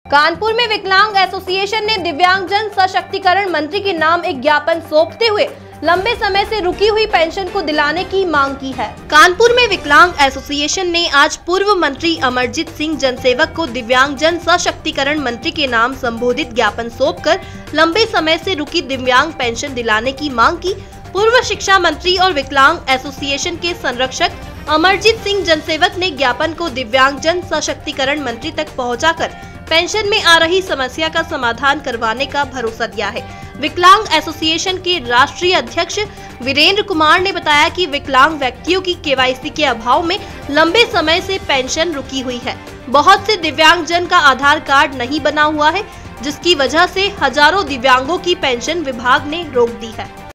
कानपुर में विकलांग एसोसिएशन ने दिव्यांगजन सशक्तिकरण मंत्री के नाम एक ज्ञापन सौंपते हुए लंबे समय से रुकी हुई पेंशन को दिलाने की मांग की है। कानपुर में विकलांग एसोसिएशन ने आज पूर्व मंत्री अमरजीत सिंह जनसेवक को दिव्यांगजन सशक्तिकरण मंत्री के नाम संबोधित ज्ञापन सौंपकर लंबे समय से रुकी दिव्यांग पेंशन दिलाने की मांग की। पूर्व शिक्षा मंत्री और विकलांग एसोसिएशन के संरक्षक अमरजीत सिंह जनसेवक ने ज्ञापन को दिव्यांगजन सशक्तिकरण मंत्री तक पहुंचाकर पेंशन में आ रही समस्या का समाधान करवाने का भरोसा दिया है। विकलांग एसोसिएशन के राष्ट्रीय अध्यक्ष वीरेंद्र कुमार ने बताया कि विकलांग व्यक्तियों की केवाईसी के अभाव में लंबे समय से पेंशन रुकी हुई है। बहुत से दिव्यांगजन का आधार कार्ड नहीं बना हुआ है, जिसकी वजह से हजारों दिव्यांगों की पेंशन विभाग ने रोक दी है।